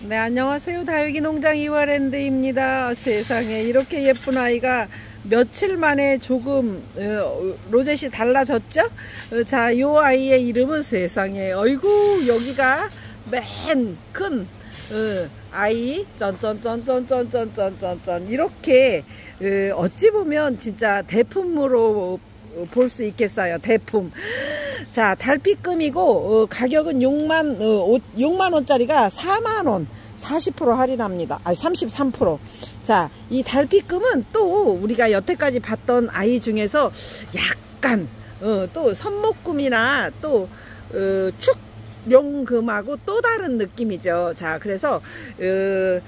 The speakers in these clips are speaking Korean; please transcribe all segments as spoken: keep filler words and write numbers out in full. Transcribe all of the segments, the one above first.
네, 안녕하세요. 다육이 농장 이화랜드입니다. 세상에 이렇게 예쁜 아이가 며칠 만에 조금 어, 로zet이 달라졌죠? 어, 자, 요 아이의 이름은 세상에 어이구 여기가 맨 큰 어, 아이 쩐쩐쩐쩐쩐쩐쩐쩐쩐 이렇게 어, 어찌 보면 진짜 대품으로 볼 수 있겠어요. 대품. 자, 달빛금이고 어, 가격은 육만 어, 육만 원짜리가 사만 원, 사십 퍼센트 할인합니다. 아니 삼십삼 퍼센트. 자, 이 달빛금은 또 우리가 여태까지 봤던 아이 중에서 약간 어, 또 선목금이나 또 어, 축룡금하고 또 다른 느낌이죠. 자, 그래서 어,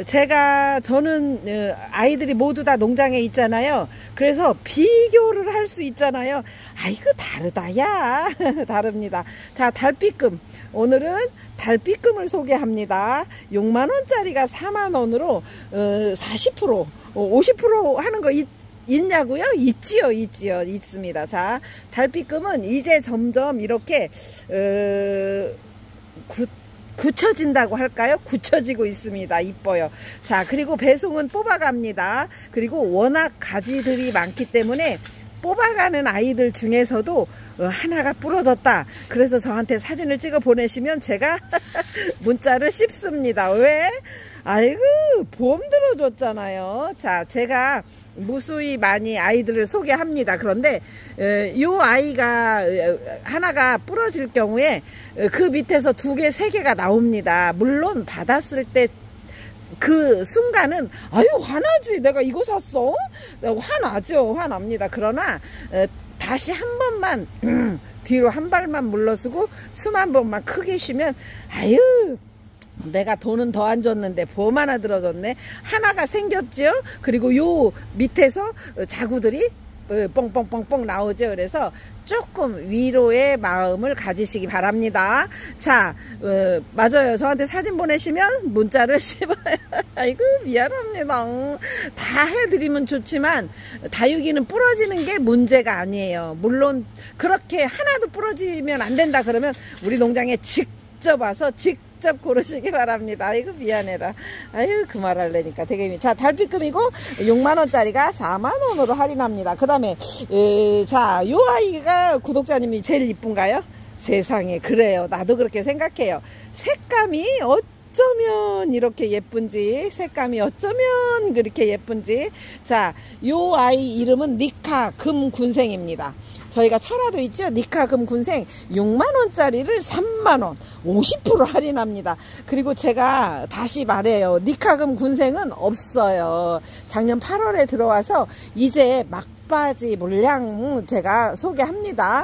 제가 저는 아이들이 모두 다 농장에 있잖아요. 그래서 비교를 할 수 있잖아요. 아이고 다르다 야 다릅니다. 자, 달빛금 오늘은 달빛금을 소개합니다. 육만 원짜리가 사만 원으로 어, 사십 퍼센트 오십 퍼센트 하는 거 있, 있냐고요? 있지요 있지요 있습니다. 자, 달빛금은 이제 점점 이렇게 어, 굿 굳혀진다고 할까요? 굳혀지고 있습니다. 이뻐요. 자, 그리고 배송은 뽑아갑니다. 그리고 워낙 가지들이 많기 때문에 뽑아가는 아이들 중에서도 하나가 부러졌다. 그래서 저한테 사진을 찍어 보내시면 제가 문자를 씹습니다. 왜? 아이고 보험 들어줬잖아요. 자, 제가 무수히 많이 아이들을 소개합니다. 그런데 이 아이가 하나가 부러질 경우에 그 밑에서 두 개, 세 개가 나옵니다. 물론 받았을 때 그 순간은 아유 화나지, 내가 이거 샀어? 화나죠. 화납니다. 그러나 다시 한 번만 뒤로 한 발만 물러서고 숨 한 번만 크게 쉬면 아유 내가 돈은 더 안 줬는데 보험 하나 들어줬네. 하나가 생겼죠. 그리고 요 밑에서 자구들이 뻥뻥뻥뻥 나오죠. 그래서 조금 위로의 마음을 가지시기 바랍니다. 자, 어, 맞아요. 저한테 사진 보내시면 문자를 씹어요. 아이고 미안합니다. 다 해드리면 좋지만 다육이는 부러지는 게 문제가 아니에요. 물론 그렇게 하나도 부러지면 안 된다 그러면 우리 농장에 직접 와서 직접 직접 고르시기 바랍니다. 아이고 미안해라. 아유 그 말 하려니까 되게. 자, 달빛금이고 육만 원짜리가 사만 원으로 할인합니다. 그 다음에 자, 요 아이가 구독자님이 제일 이쁜가요? 세상에 그래요. 나도 그렇게 생각해요. 색감이 어쩌면 이렇게 예쁜지, 색감이 어쩌면 그렇게 예쁜지. 자, 요 아이 이름은 니카 금군생입니다. 저희가 철화도 있죠. 니카금 군생 육만 원짜리를 삼만 원, 오십 퍼센트 할인합니다. 그리고 제가 다시 말해요. 니카금 군생은 없어요. 작년 팔월에 들어와서 이제 막바지 물량 제가 소개합니다.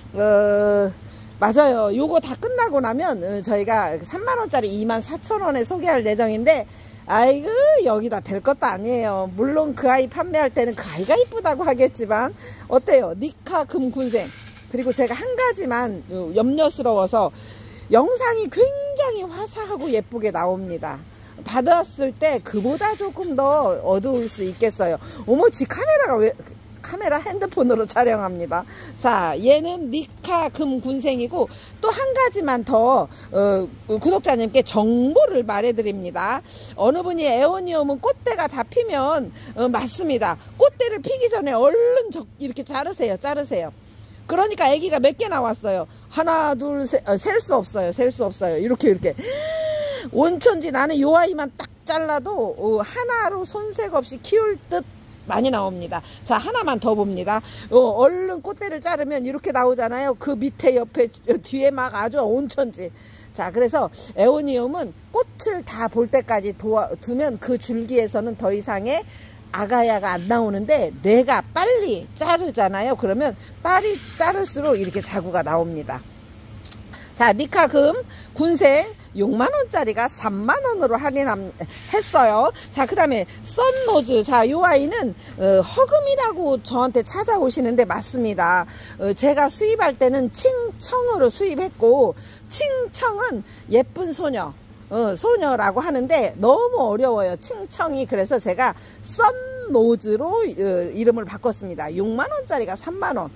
어, 맞아요. 요거 다 끝나고 나면 저희가 삼만 원짜리 이만 사천 원에 소개할 예정인데 아이고 여기다 될 것도 아니에요. 물론 그 아이 판매할 때는 그 아이가 이쁘다고 하겠지만 어때요? 니카 금군생. 그리고 제가 한 가지만 염려스러워서 영상이 굉장히 화사하고 예쁘게 나옵니다. 받았을 때 그보다 조금 더 어두울 수 있겠어요. 어머 지 카메라가 왜 카메라 핸드폰으로 촬영합니다. 자, 얘는 니카 금군생이고 또 한 가지만 더 어, 구독자님께 정보를 말해드립니다. 어느 분이 에오니움은 꽃대가 다 피면 어, 맞습니다. 꽃대를 피기 전에 얼른 적, 이렇게 자르세요. 자르세요. 그러니까 아기가 몇 개 나왔어요. 하나 둘 셋 셀 수 없어요. 셀 수 없어요. 이렇게 이렇게 온천지 나는 요 아이만 딱 잘라도 어, 하나로 손색 없이 키울 듯 많이 나옵니다. 자, 하나만 더 봅니다. 어, 얼른 꽃대를 자르면 이렇게 나오잖아요. 그 밑에 옆에 뒤에 막 아주 온천지. 자, 그래서 에오니움은 꽃을 다 볼 때까지 도와, 두면 그 줄기에서는 더 이상의 아가야가 안 나오는데 내가 빨리 자르잖아요. 그러면 빨리 자를수록 이렇게 자구가 나옵니다. 자, 니카금 군생 육만 원짜리가 삼만 원으로 할인했어요. 자, 그 다음에 썬노즈. 자, 요 아이는 어, 허금이라고 저한테 찾아오시는데 맞습니다. 어, 제가 수입할 때는 칭청으로 수입했고 칭청은 예쁜 소녀 어, 소녀라고 하는데 너무 어려워요. 칭청이. 그래서 제가 썬노즈로 어, 이름을 바꿨습니다. 육만 원짜리가 삼만 원.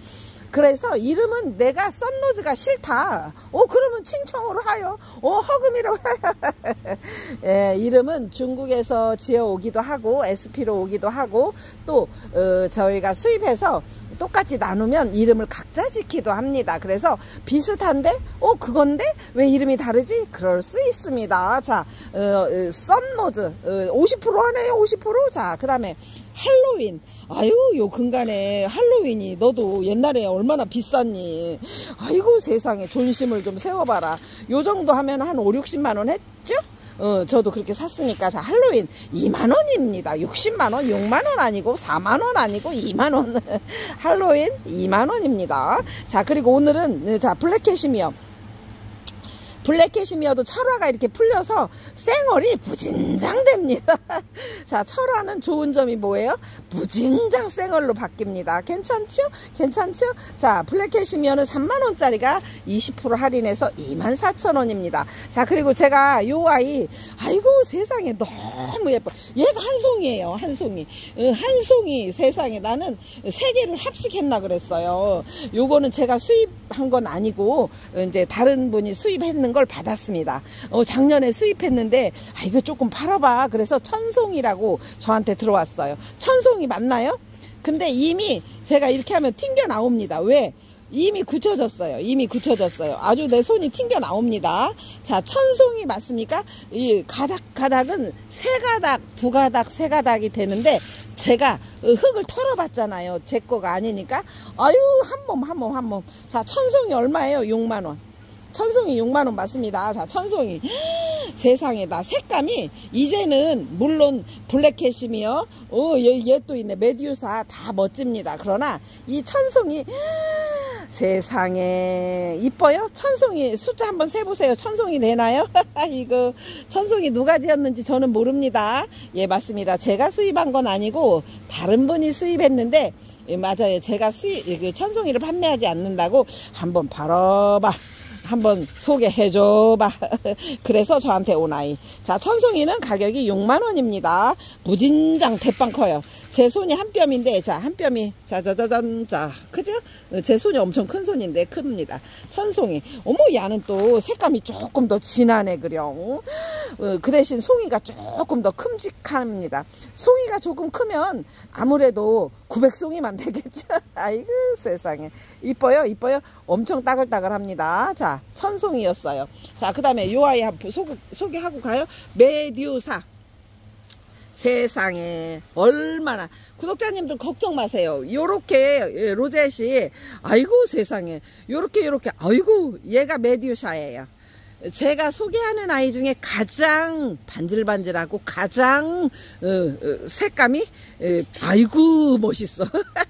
그래서 이름은 내가 썬노즈가 싫다. 어 그러면 친청으로 하여. 어 허금이라고 하여. 예, 이름은 중국에서 지어오기도 하고 에스피로 오기도 하고 또 어, 저희가 수입해서 똑같이 나누면 이름을 각자 짓기도 합니다. 그래서 비슷한데 어 그건데 왜 이름이 다르지? 그럴 수 있습니다. 자 어, 어, 썬노즈 어, 오십 퍼센트 하네요. 오십 퍼센트. 자 그 다음에 할로윈. 아유 요 근간에 할로윈이 너도 옛날에 얼마나 비쌌니. 아이고 세상에 존심을 좀 세워봐라. 요 정도 하면 한 오륙십만 원 했죠? 어, 저도 그렇게 샀으니까. 자, 할로윈 이만 원입니다. 육십만 원, 육만 원 아니고 사만 원 아니고 이만 원. 할로윈 이만 원입니다. 자, 그리고 오늘은 자, 블랙캐시미어. 블랙캐시미어도 철화가 이렇게 풀려서 쌩얼이 무진장 됩니다. 자, 철화는 좋은 점이 뭐예요? 무진장 쌩얼로 바뀝니다. 괜찮죠? 괜찮죠? 자, 블랙캐시미어는 삼만 원짜리가 이십 퍼센트 할인해서 이만 사천 원입니다. 자, 그리고 제가 요 아이, 아이고 세상에 너무 예뻐. 얘가 한 송이에요. 한 송이. 한 송이 세상에. 나는 세 개를 합식했나 그랬어요. 요거는 제가 수입한 건 아니고 이제 다른 분이 수입했는 걸 받았습니다. 어, 작년에 수입했는데 아 이거 조금 팔아봐. 그래서 천송이라고 저한테 들어왔어요. 천송이 맞나요? 근데 이미 제가 이렇게 하면 튕겨 나옵니다. 왜? 이미 굳혀졌어요. 이미 굳혀졌어요. 아주 내 손이 튕겨 나옵니다. 자, 천송이 맞습니까? 이 가닥 가닥은 세 가닥, 두 가닥, 세 가닥이 되는데 제가 흙을 털어봤잖아요. 제 거가 아니니까. 아유 한 몸 한 몸 한 몸. 자, 천송이 얼마예요? 육만 원. 천송이 육만 원 맞습니다. 자, 천송이 세상에다 색감이 이제는 물론 블랙캐시미어 어, 얘 또 있네. 메듀사 다 멋집니다. 그러나 이 천송이 세상에 이뻐요? 천송이 숫자 한번 세보세요. 천송이 되나요? 이거 천송이 누가 지었는지 저는 모릅니다. 예, 맞습니다. 제가 수입한 건 아니고 다른 분이 수입했는데 예, 맞아요. 제가 수입 천송이를 판매하지 않는다고 한번 팔아봐. 한번 소개해줘봐. 그래서 저한테 온 아이. 자, 천송이는 가격이 육만 원입니다. 무진장 대빵 커요. 제 손이 한 뼘인데, 자, 한 뼘이, 자자자잔, 자, 그죠? 제 손이 엄청 큰 손인데, 큽니다. 천송이. 어머, 야는 또 색감이 조금 더 진하네, 그령. 어, 그 대신 송이가 조금 더 큼직합니다. 송이가 조금 크면 아무래도 구백송이만 되겠죠? 아이고, 세상에. 이뻐요, 이뻐요? 엄청 따글따글합니다. 자, 천송이였어요. 자, 그 다음에 요 아이 한번 소, 소개하고 가요. 메듀사. 세상에 얼마나. 구독자님들 걱정 마세요. 요렇게 로zet이 아이고 세상에 요렇게 요렇게 아이고 얘가 메듀사예요. 제가 소개하는 아이 중에 가장 반질반질하고 가장 어, 어, 색감이 어, 아이고 멋있어.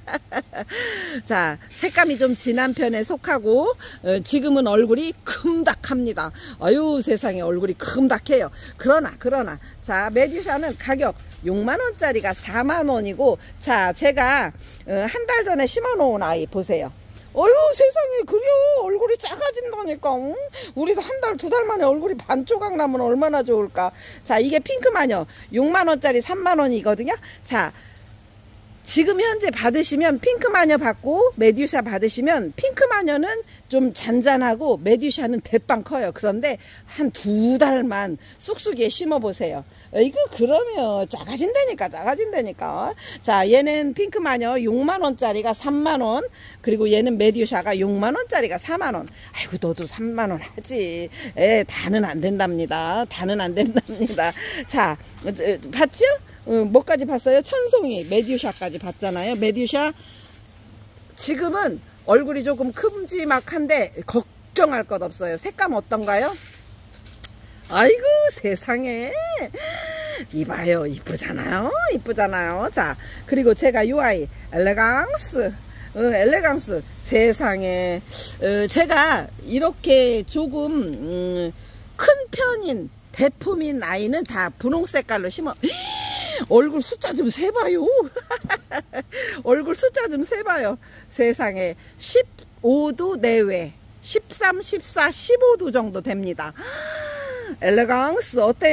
자, 색감이 좀 진한 편에 속하고 어, 지금은 얼굴이 큼닥합니다. 아유 세상에 얼굴이 큼닥해요. 그러나 그러나 자, 메듀사는 가격 육만 원짜리가 사만 원이고 자, 제가 어, 한 달 전에 심어 놓은 아이 보세요. 어휴 세상에 그려 얼굴이 작아진다니까. 응? 우리도 한 달 두 달 만에 얼굴이 반 조각 나면 얼마나 좋을까. 자, 이게 핑크마녀 육만 원짜리 삼만 원이거든요 자, 지금 현재 받으시면 핑크마녀 받고 메듀사 받으시면 핑크마녀는 좀 잔잔하고 메듀사는 대빵 커요. 그런데 한 두 달만 쑥쑥이에 심어보세요. 이거 그러면 작아진다니까 작아진다니까. 자, 얘는 핑크마녀 육만 원짜리가 삼만 원. 그리고 얘는 메듀사가 육만 원짜리가 사만 원. 아이고 너도 삼만 원 하지. 에, 다는 안 된답니다. 다는 안 된답니다. 자, 봤죠? 어, 뭐까지 봤어요? 천송이 메듀사까지 봤잖아요. 메듀사 지금은 얼굴이 조금 큼지막한데 걱정할 것 없어요. 색감 어떤가요? 아이고 세상에 이봐요. 이쁘잖아요. 이쁘잖아요. 자, 그리고 제가 이 아이 엘레강스 어, 엘레강스 세상에 어, 제가 이렇게 조금 음, 큰 편인 대품인 아이는 다 분홍 색깔로 심어. 얼굴 숫자 좀 세봐요. 얼굴 숫자 좀 세봐요. 세상에 십오 도 내외 십삼, 십사, 십오 도 정도 됩니다. 엘레강스 어때요?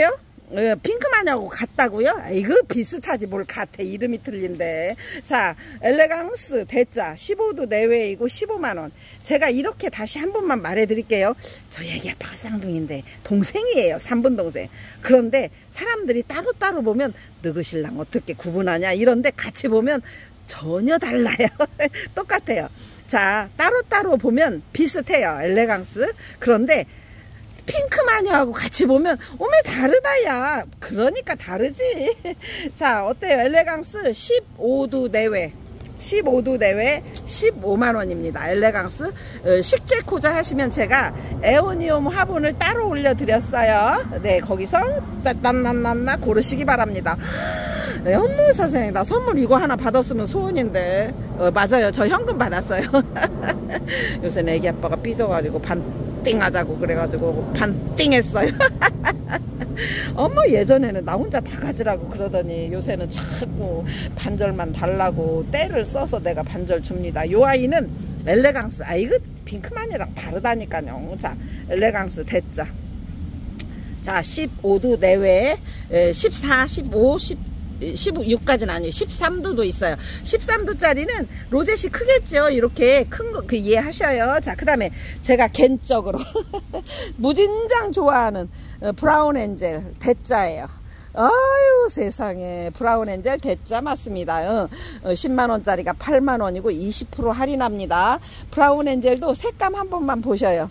어, 핑크마녀하고 같다고요? 이거 비슷하지 뭘 같아. 이름이 틀린데. 자, 엘레강스 대짜 십오 도 내외이고 십오만 원. 제가 이렇게 다시 한 번만 말해 드릴게요. 저희 애기 아빠가 쌍둥이인데 동생이에요. 삼분 동생. 그런데 사람들이 따로따로 보면 너그 신랑 어떻게 구분하냐 이런데 같이 보면 전혀 달라요. 똑같아요. 자, 따로따로 보면 비슷해요. 엘레강스. 그런데 핑크마녀하고 같이 보면 오메 다르다 야. 그러니까 다르지. 자, 어때요? 엘레강스 십오 도 내외 십오 도 내외 십오만 원입니다. 엘레강스 어, 식재코자 하시면 제가 에오니움 화분을 따로 올려드렸어요. 네, 거기서 짠난난나 고르시기 바랍니다. 네, 어머 세상에, 나 선물 이거 하나 받았으면 소원인데. 어, 맞아요, 저 현금 받았어요. 요새 내 애기 아빠가 삐져가지고 반띵하자고 그래가지고 반띵했어요. 어머, 예전에는 나 혼자 다 가지라고 그러더니 요새는 자꾸 반절만 달라고 떼를 써서 내가 반절 줍니다. 요 아이는 엘레강스. 아, 이거 핑크만이랑 다르다니까요. 자, 엘레강스 대짜. 자, 십오 도 내외에 십사, 십오, 십육까지는 아니에요. 십삼 도도 있어요. 십삼 도짜리는 로zet이 크겠죠. 이렇게 큰 거 그 이해하셔요. 자, 그 다음에 제가 개인적으로 무진장 좋아하는 브라운 엔젤 대짜예요. 아유 세상에, 브라운 엔젤 대짜 맞습니다. 어, 십만 원짜리가 팔만 원이고 이십 퍼센트 할인합니다. 브라운 엔젤도 색감 한 번만 보셔요.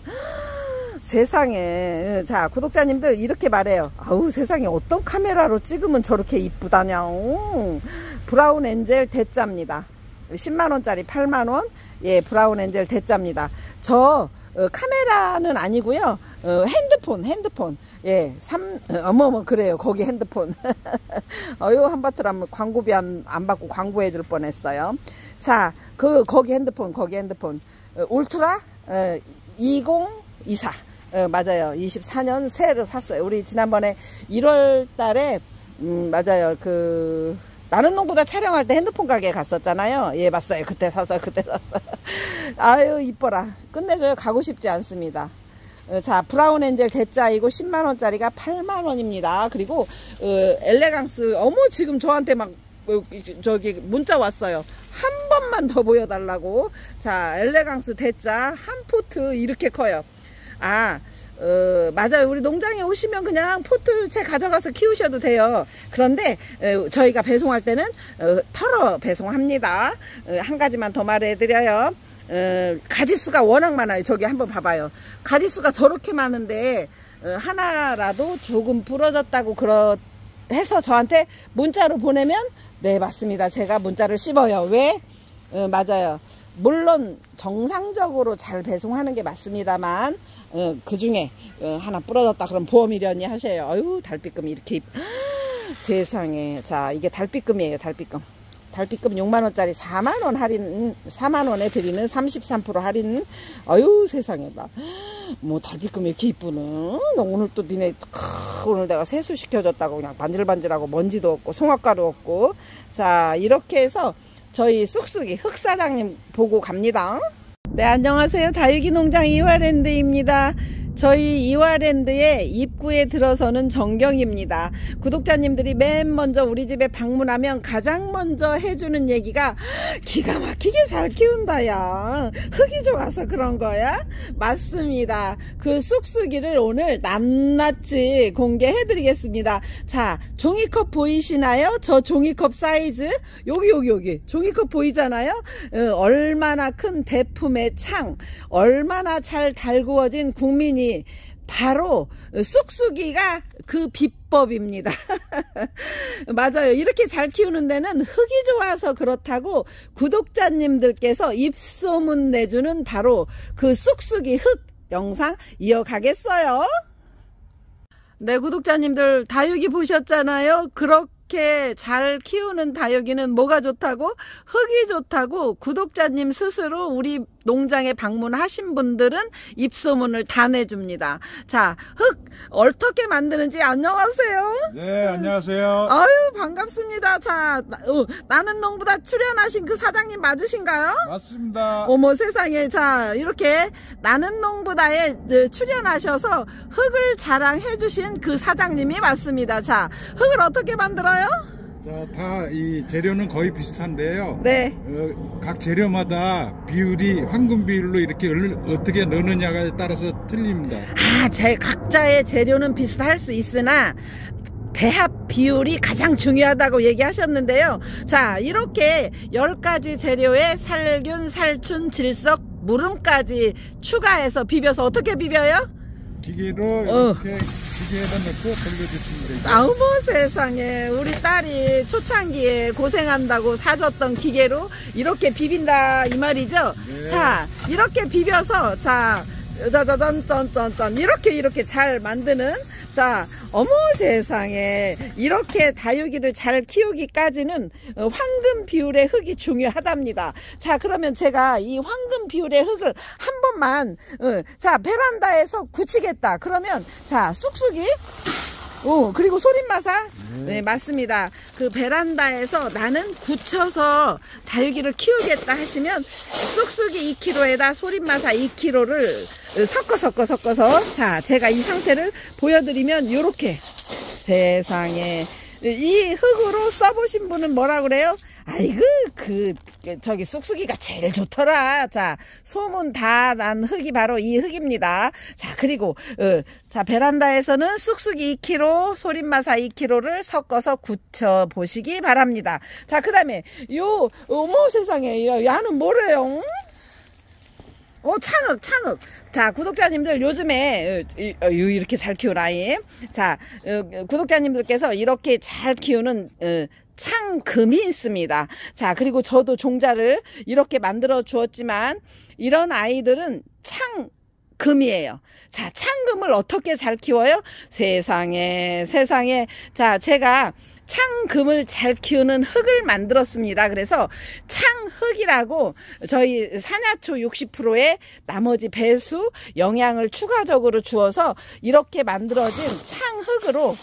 세상에. 자, 구독자님들 이렇게 말해요. 아우 세상에, 어떤 카메라로 찍으면 저렇게 이쁘다냐. 브라운 엔젤 대짜입니다. 십만 원짜리 팔만 원. 예, 브라운 엔젤 대짜입니다. 저 어, 카메라는 아니고요. 어, 핸드폰 핸드폰. 예, 삼 어머머 그래요. 거기 핸드폰. 어유 한바트라면 광고비 안, 안 받고 광고해 줄 뻔했어요. 자, 그 거기 핸드폰 거기 핸드폰 어, 울트라 어, 이천이십사. 어, 맞아요. 이십사 년 새로 샀어요. 우리 지난번에 일월 달에 음, 맞아요. 그 나는 농구다 촬영할 때 핸드폰 가게에 갔었잖아요. 예, 맞어요. 그때 사서 그때 사서. 아유 이뻐라. 끝내줘요. 가고 싶지 않습니다. 어, 자, 브라운 엔젤 대짜이고 십만 원짜리가 팔만 원입니다. 그리고 어, 엘레강스. 어머, 지금 저한테 막 어, 저기 문자 왔어요. 한 번만 더 보여달라고. 자, 엘레강스 대짜 한 포트 이렇게 커요. 아, 어, 맞아요. 우리 농장에 오시면 그냥 포트채 가져가서 키우셔도 돼요. 그런데 어, 저희가 배송할 때는 어, 털어 배송합니다. 어, 한 가지만 더 말해드려요. 어, 가지수가 워낙 많아요. 저기 한번 봐봐요. 가지수가 저렇게 많은데 어, 하나라도 조금 부러졌다고 그러 해서 저한테 문자로 보내면 네, 맞습니다. 제가 문자를 씹어요. 왜? 어, 맞아요. 물론 정상적으로 잘 배송하는 게 맞습니다만 어, 그 중에 어, 하나 부러졌다 그럼 보험이려니 하셔요. 아유, 달빛금 이렇게 세상에. 자, 이게 달빛금이에요. 달빛금. 달빛금 육만 원짜리 사만 원 할인, 사만 원에 드리는 삼십삼 퍼센트 할인. 아유 세상에. 나 뭐 달빛금 이렇게 이쁘는. 오늘 또 니네 오늘 내가 세수 시켜줬다고 그냥 반질반질하고 먼지도 없고 송화가루 없고. 자, 이렇게 해서 저희 쑥쑥이 흑사장님 보고 갑니다. 네, 안녕하세요. 다육이 농장 이화랜드입니다. 저희 이화랜드의 입구에 들어서는 정경입니다. 구독자님들이 맨 먼저 우리 집에 방문하면 가장 먼저 해주는 얘기가 기가 막히게 잘 키운다 야, 흙이 좋아서 그런 거야? 맞습니다. 그 쑥쑥이를 오늘 낱낱이 공개해 드리겠습니다. 자, 종이컵 보이시나요? 저 종이컵 사이즈 여기 여기 여기 종이컵 보이잖아요. 어, 얼마나 큰 대품의 창, 얼마나 잘 달구어진 국민이 바로 쑥쑥이가 그 비법입니다. 맞아요. 이렇게 잘 키우는 데는 흙이 좋아서 그렇다고 구독자님들께서 입소문 내주는 바로 그 쑥쑥이 흙 영상 이어가겠어요. 네, 구독자님들 다육이 보셨잖아요. 그렇게 잘 키우는 다육이는 뭐가 좋다고? 흙이 좋다고 구독자님 스스로 우리 농장에 방문하신 분들은 입소문을 다 내줍니다. 자, 흙 어떻게 만드는지 안녕하세요. 네, 안녕하세요. 아유, 반갑습니다. 자, 나, 어, 나는 농부다 출연하신 그 사장님 맞으신가요? 맞습니다. 어머 세상에. 자, 이렇게 나는 농부다에 출연하셔서 흙을 자랑해 주신 그 사장님이 맞습니다. 자, 흙을 어떻게 만들어요? 자, 다 이 재료는 거의 비슷한데요. 네. 어, 각 재료마다 비율이 황금 비율로 이렇게 어떻게 넣느냐에 따라서 틀립니다. 아, 제 각자의 재료는 비슷할 수 있으나 배합 비율이 가장 중요하다고 얘기하셨는데요. 자, 이렇게 열 가지 재료에 살균, 살춘, 질석, 무름까지 추가해서 비벼서 어떻게 비벼요? 기계로 어. 이렇게 기계에다 넣고 돌려주시면 되죠. 아우 뭐 세상에, 우리 딸이 초창기에 고생한다고 사줬던 기계로 이렇게 비빈다 이 말이죠. 네. 자, 이렇게 비벼서 자 짜자잔 짠짠짠 이렇게 이렇게 잘 만드는, 자, 어머 세상에, 이렇게 다육이를 잘 키우기까지는 황금 비율의 흙이 중요하답니다. 자, 그러면 제가 이 황금 비율의 흙을 한 번만 어, 자, 베란다에서 굳히겠다 그러면, 자, 쑥쑥이, 오, 그리고 소림마사. 네, 맞습니다. 그 베란다에서 나는 굳혀서 다육이를 키우겠다 하시면 쑥쑥이 이 킬로그램에다 소림마사 이 킬로그램을 섞어 섞어 섞어서, 자, 제가 이 상태를 보여드리면 요렇게, 세상에, 이 흙으로 써보신 분은 뭐라 그래요? 아이고, 그 저기 쑥쑥이가 제일 좋더라. 자, 소문 다 난 흙이 바로 이 흙입니다. 자, 그리고 어, 자, 베란다에서는 쑥쑥이 이 킬로그램, 소림마사 이 킬로그램를 섞어서 굳혀 보시기 바랍니다. 자, 그 다음에 요, 어머 세상에, 야, 야는 뭐래요? 어, 창흙, 창흙. 자, 구독자님들 요즘에 어, 이렇게 잘 키운 아이. 자, 어, 구독자님들께서 이렇게 잘 키우는 어, 창금이 있습니다. 자, 그리고 저도 종자를 이렇게 만들어 주었지만 이런 아이들은 창금이에요. 자, 창금을 어떻게 잘 키워요? 세상에, 세상에. 자, 제가 창금을 잘 키우는 흙을 만들었습니다. 그래서 창흙이라고 저희 산야초 육십 퍼센트의 나머지 배수 영양을 추가적으로 주어서 이렇게 만들어진 창흙으로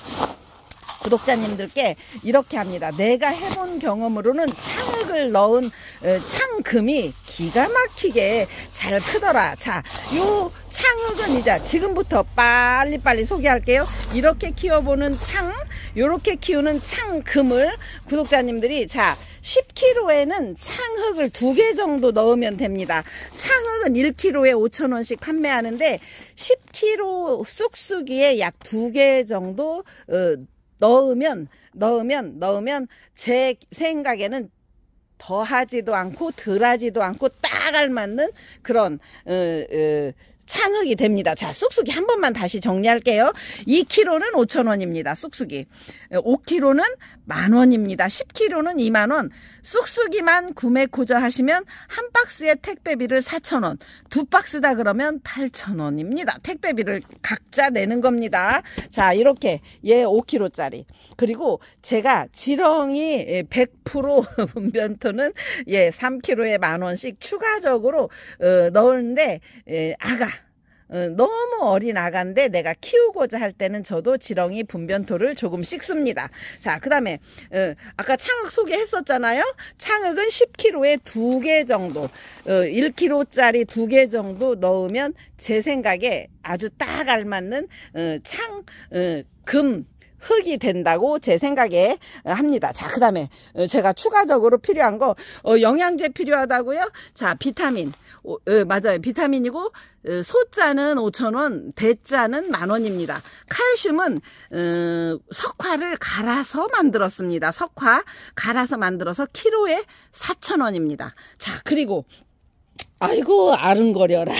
구독자님들께 이렇게 합니다. 내가 해본 경험으로는 창흙을 넣은 창금이 기가 막히게 잘 크더라. 자, 요 창흙은 이제 지금부터 빨리빨리 소개할게요. 이렇게 키워보는 창, 요렇게 키우는 창금을 구독자님들이, 자, 십 킬로그램에는 창흙을 두 개 정도 넣으면 됩니다. 창흙은 일 킬로그램에 오천 원씩 판매하는데 십 킬로그램 쑥쑥이에 약 두 개 정도 어, 넣으면 넣으면 넣으면 제 생각에는 더하지도 않고 덜하지도 않고 딱 알맞는 그런 어, 어, 창흙이 됩니다. 자, 쑥쑥이 한 번만 다시 정리할게요. 이 킬로그램는 오천 원입니다. 쑥쑥이. 오 킬로그램는 만 원입니다. 십 킬로그램는 이만 원. 쑥쑥이만 구매 고자 하시면 한 박스에 택배비를 사천 원. 두 박스다 그러면 팔천 원입니다. 택배비를 각자 내는 겁니다. 자, 이렇게 얘 오 킬로그램짜리. 그리고 제가 지렁이 백 퍼센트 분변토는 예, 삼 킬로그램에 만 원씩 추가적으로 어, 넣었는데 예, 아가 어, 너무 어린 아가인데 내가 키우고자 할 때는 저도 지렁이 분변토를 조금씩 씁니다. 자, 그 다음에 어, 아까 창흙 소개했었잖아요. 창흙은 십 킬로그램에 두 개 정도, 어, 일 킬로그램짜리 두 개 정도 넣으면 제 생각에 아주 딱 알맞는 어, 창, 어, 금 흙이 된다고 제 생각에 합니다. 자, 그 다음에 제가 추가적으로 필요한 거, 어, 영양제 필요하다고요? 자, 비타민. 어, 어, 맞아요. 비타민이고, 어, 소자는 오천 원, 대자는 만 원입니다. 칼슘은 어, 석화를 갈아서 만들었습니다. 석화 갈아서 만들어서 킬로에 사천 원입니다. 자, 그리고 아이고, 아른거려라.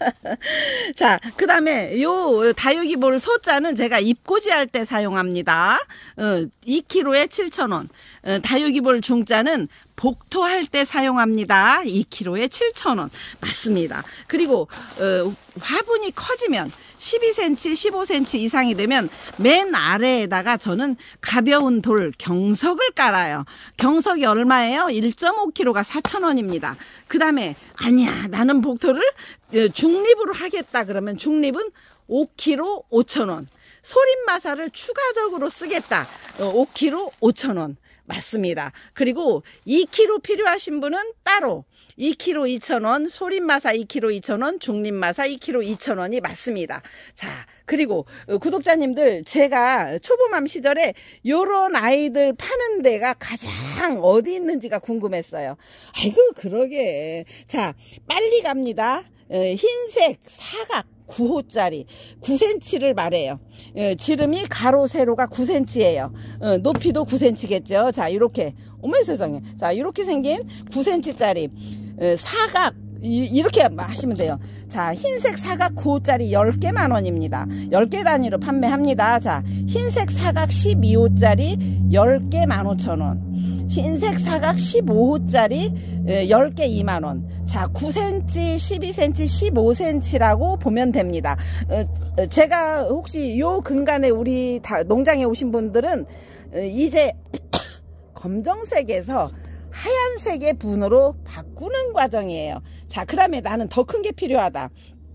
자, 그 다음에 요 다육이볼 소자는 제가 잎꽂이 할 때 사용합니다. 어, 이 킬로그램에 칠천 원. 어, 다육이볼 중자는 복토할 때 사용합니다. 이 킬로그램에 칠천 원. 맞습니다. 그리고 어, 화분이 커지면 십이 센티미터, 십오 센티미터 이상이 되면 맨 아래에다가 저는 가벼운 돌 경석을 깔아요. 경석이 얼마예요? 일 점 오 킬로그램가 사천 원입니다. 그 다음에 아니야 나는 복토를 중립으로 하겠다 그러면 중립은 오 킬로그램 오천 원. 소림마사를 추가적으로 쓰겠다. 오 킬로그램 오천 원. 맞습니다. 그리고 이 킬로그램 필요하신 분은 따로 이 킬로그램 이천 원, 소림마사 이 킬로그램 이천 원, 중립마사 이 킬로그램 이천 원이 맞습니다. 자, 그리고 구독자님들 제가 초보맘 시절에 요런 아이들 파는 데가 가장 어디 있는지가 궁금했어요. 아이고 그러게. 자, 빨리 갑니다. 흰색 사각 구 호짜리 구 센티미터를 말해요. 예, 지름이 가로 세로가 구 센티미터예요. 어, 높이도 구 센티미터겠죠. 자, 이렇게 어머 세상에. 자, 이렇게 생긴 구 센티미터짜리 예, 사각 이, 이렇게 하시면 돼요. 자, 흰색 사각 구 호짜리 열 개 만 원입니다. 열 개 단위로 판매합니다. 자, 흰색 사각 십이 호짜리 열 개 만 오천 원. 흰색 사각 십오 호짜리 열 개 이만 원. 자, 구 센티미터, 십이 센티미터, 십오 센티미터라고 보면 됩니다. 제가 혹시 요 근간에 우리 다 농장에 오신 분들은 이제 검정색에서 하얀색의 분으로 바꾸는 과정이에요. 자, 그 다음에 나는 더 큰 게 필요하다.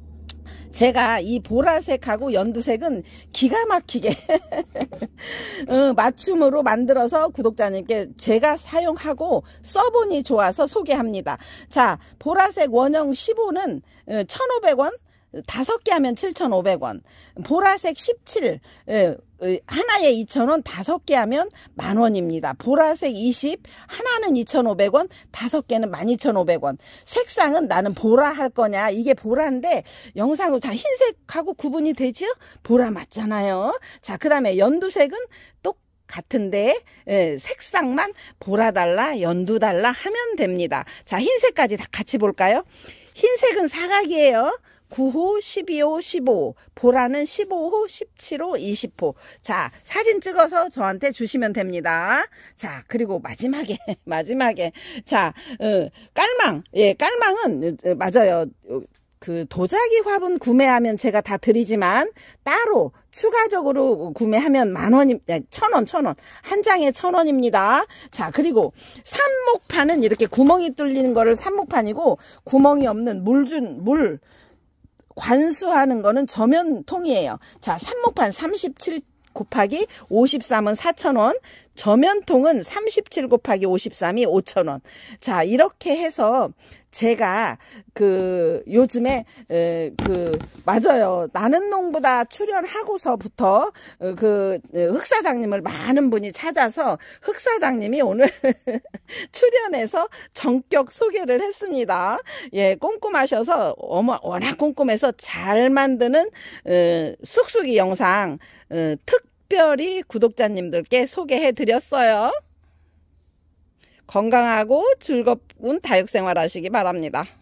제가 이 보라색하고 연두색은 기가 막히게 어, 맞춤으로 만들어서 구독자님께 제가 사용하고 써보니 좋아서 소개합니다. 자, 보라색 원형 십오는 천오백 원, 다섯 개 하면 칠천오백 원. 보라색 십칠 하나에 이천 원, 다섯 개 하면 만 원입니다. 보라색 이십 하나는 이천오백 원, 다섯 개는 만 이천오백 원. 색상은 나는 보라 할 거냐, 이게 보라인데 영상으로 다 흰색하고 구분이 되죠? 보라 맞잖아요. 자, 그 다음에 연두색은 똑 같은데 예, 색상만 보라 달라 연두 달라 하면 됩니다. 자, 흰색까지 다 같이 볼까요? 흰색은 사각이에요. 구 호, 십이 호, 십오 호. 보라는 십오 호, 십칠 호, 이십 호. 자, 사진 찍어서 저한테 주시면 됩니다. 자, 그리고 마지막에, 마지막에. 자, 어, 깔망. 예, 깔망은, 어, 맞아요. 그 도자기 화분 구매하면 제가 다 드리지만 따로 추가적으로 구매하면 만 원이 천 원, 천 원. 한 장에 천 원입니다. 자, 그리고 삽목판은 이렇게 구멍이 뚫리는 거를 삽목판이고 구멍이 없는 물준 물 관수하는 거는 저면통이에요. 자, 삽목판 삼십칠 곱하기 오십삼은 사천 원, 저면통은 삼십칠 곱하기 오십삼이 오천 원. 자, 이렇게 해서 제가 그 요즘에 에, 그 맞아요. 나는 농부다 출연하고서부터 그 흑사장님을 많은 분이 찾아서 흑사장님이 오늘 출연해서 전격 소개를 했습니다. 예, 꼼꼼하셔서 어머 워낙 꼼꼼해서 잘 만드는 에, 쑥쑥이 영상 에, 특별히 구독자님들께 소개해 드렸어요. 건강하고 즐거운 다육생활 하시기 바랍니다.